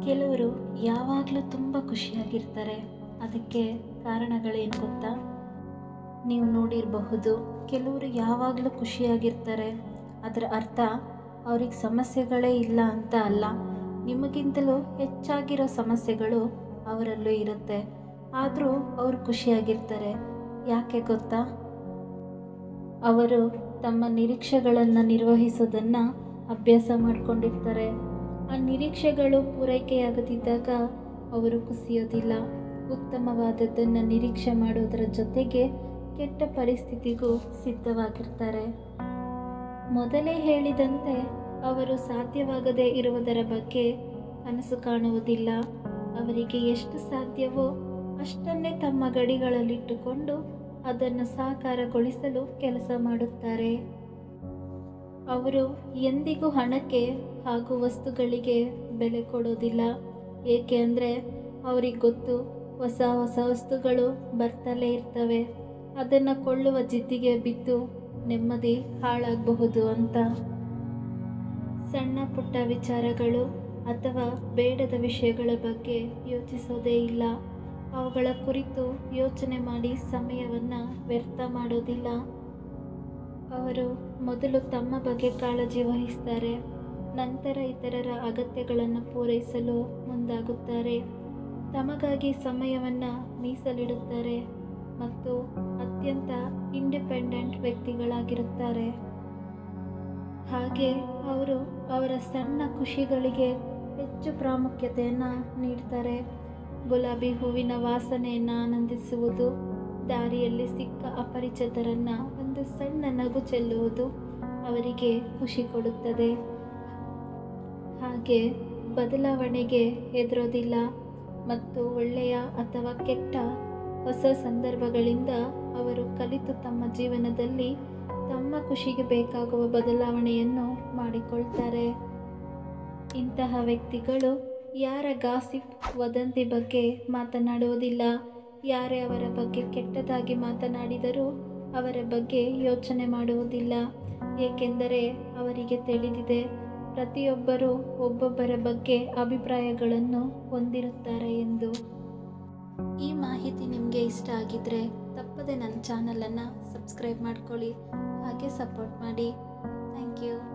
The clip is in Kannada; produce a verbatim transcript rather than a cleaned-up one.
ಕೆಲವರು ಯಾವಾಗಲೂ ತುಂಬ ಖುಷಿಯಾಗಿರ್ತಾರೆ. ಅದಕ್ಕೆ ಕಾರಣಗಳೇನು ಗೊತ್ತಾ? ನೀವು ನೋಡಿರಬಹುದು, ಕೆಲವರು ಯಾವಾಗಲೂ ಖುಷಿಯಾಗಿರ್ತಾರೆ. ಅದರ ಅರ್ಥ ಅವ್ರಿಗೆ ಸಮಸ್ಯೆಗಳೇ ಇಲ್ಲ ಅಂತ ಅಲ್ಲ. ನಿಮಗಿಂತಲೂ ಹೆಚ್ಚಾಗಿರೋ ಸಮಸ್ಯೆಗಳು ಅವರಲ್ಲೂ ಇರುತ್ತೆ. ಆದರೂ ಅವರು ಖುಷಿಯಾಗಿರ್ತಾರೆ. ಯಾಕೆ ಗೊತ್ತಾ? ಅವರು ತಮ್ಮ ನಿರೀಕ್ಷೆಗಳನ್ನು ನಿರ್ವಹಿಸೋದನ್ನು ಅಭ್ಯಾಸ ಮಾಡಿಕೊಂಡಿರ್ತಾರೆ. ಆ ನಿರೀಕ್ಷೆಗಳು ಪೂರೈಕೆಯಾಗದಿದ್ದಾಗ ಅವರು ಕುಸಿಯೋದಿಲ್ಲ. ಉತ್ತಮವಾದದ್ದನ್ನು ನಿರೀಕ್ಷೆ ಮಾಡೋದರ ಜೊತೆಗೆ ಕೆಟ್ಟ ಪರಿಸ್ಥಿತಿಗೂ ಸಿದ್ಧವಾಗಿರ್ತಾರೆ. ಮೊದಲೇ ಹೇಳಿದಂತೆ ಅವರು ಸಾಧ್ಯವಾಗದೇ ಇರುವುದರ ಬಗ್ಗೆ ಕನಸು ಕಾಣುವುದಿಲ್ಲ. ಅವರಿಗೆ ಎಷ್ಟು ಸಾಧ್ಯವೋ ಅಷ್ಟನ್ನೇ ತಮ್ಮ ಗಡಿಗಳಲ್ಲಿಟ್ಟುಕೊಂಡು ಅದನ್ನು ಸಾಕಾರಗೊಳಿಸಲು ಕೆಲಸ ಮಾಡುತ್ತಾರೆ. ಅವರು ಎಂದಿಗೂ ಹಣಕ್ಕೆ ಹಾಗೂ ವಸ್ತುಗಳಿಗೆ ಬೆಲೆ ಕೊಡೋದಿಲ್ಲ. ಏಕೆ ಅಂದರೆ ಅವ್ರಿಗೆ ಗೊತ್ತು, ಹೊಸ ಹೊಸ ವಸ್ತುಗಳು ಬರ್ತಲೇ ಇರ್ತವೆ. ಅದನ್ನು ಕೊಳ್ಳುವ ಜಿದ್ದಿಗೆ ಬಿದ್ದು ನೆಮ್ಮದಿ ಹಾಳಾಗಬಹುದು ಅಂತ. ಸಣ್ಣ ಪುಟ್ಟ ವಿಚಾರಗಳು ಅಥವಾ ಬೇಡದ ವಿಷಯಗಳ ಬಗ್ಗೆ ಯೋಚಿಸೋದೇ ಇಲ್ಲ. ಅವುಗಳ ಕುರಿತು ಯೋಚನೆ ಮಾಡಿ ಸಮಯವನ್ನು ವ್ಯರ್ಥ ಮಾಡೋದಿಲ್ಲ. ಅವರು ಮೊದಲು ತಮ್ಮ ಬಗ್ಗೆ ಕಾಳಜಿ ವಹಿಸ್ತಾರೆ, ನಂತರ ಇತರರ ಅಗತ್ಯಗಳನ್ನು ಪೂರೈಸಲು ಮುಂದಾಗುತ್ತಾರೆ. ತಮಗಾಗಿ ಸಮಯವನ್ನು ಮೀಸಲಿಡುತ್ತಾರೆ ಮತ್ತು ಅತ್ಯಂತ ಇಂಡಿಪೆಂಡೆಂಟ್ ವ್ಯಕ್ತಿಗಳಾಗಿರುತ್ತಾರೆ. ಹಾಗೆ ಅವರು ಅವರ ಸಣ್ಣ ಖುಷಿಗಳಿಗೆ ಹೆಚ್ಚು ಪ್ರಾಮುಖ್ಯತೆಯನ್ನು ನೀಡ್ತಾರೆ. ಗುಲಾಬಿ ಹೂವಿನ ವಾಸನೆಯನ್ನು ಆನಂದಿಸುವುದು, ದಾರಿಯಲ್ಲಿ ಸಿಕ್ಕ ಅಪರಿಚಿತರನ್ನು ಒಂದು ಸಣ್ಣ ನಗು ಚೆಲ್ಲುವುದು ಅವರಿಗೆ ಖುಷಿ ಕೊಡುತ್ತದೆ. ಹಾಗೆ ಬದಲಾವಣೆಗೆ ಹೆದರೋದಿಲ್ಲ ಮತ್ತು ಒಳ್ಳೆಯ ಅಥವಾ ಕೆಟ್ಟ ಹೊಸ ಸಂದರ್ಭಗಳಿಂದ ಅವರು ಕಲಿತು ತಮ್ಮ ಜೀವನದಲ್ಲಿ ತಮ್ಮ ಖುಷಿಗೆ ಬೇಕಾಗುವ ಬದಲಾವಣೆಯನ್ನು ಮಾಡಿಕೊಳ್ತಾರೆ. ಇಂತಹ ವ್ಯಕ್ತಿಗಳು ಯಾರ ಗಾಸಿಪ್ ವದಂತಿ ಬಗ್ಗೆ ಮಾತನಾಡುವುದಿಲ್ಲ. ಯಾರೇ ಅವರ ಬಗ್ಗೆ ಕೆಟ್ಟದಾಗಿ ಮಾತನಾಡಿದರೂ ಅವರ ಬಗ್ಗೆ ಯೋಚನೆ ಮಾಡುವುದಿಲ್ಲ. ಏಕೆಂದರೆ ಅವರಿಗೆ ತಿಳಿದಿದೆ, ಪ್ರತಿಯೊಬ್ಬರೂ ಒಬ್ಬೊಬ್ಬರ ಬಗ್ಗೆ ಅಭಿಪ್ರಾಯಗಳನ್ನು ಹೊಂದಿರುತ್ತಾರೆ ಎಂದು. ಈ ಮಾಹಿತಿ ನಿಮಗೆ ಇಷ್ಟ ಆಗಿದ್ದರೆ ತಪ್ಪದೆ ನನ್ನ ಚಾನಲನ್ನು ಸಬ್ಸ್ಕ್ರೈಬ್ ಮಾಡ್ಕೊಳ್ಳಿ, ಹಾಗೆ ಸಪೋರ್ಟ್ ಮಾಡಿ. Thank you.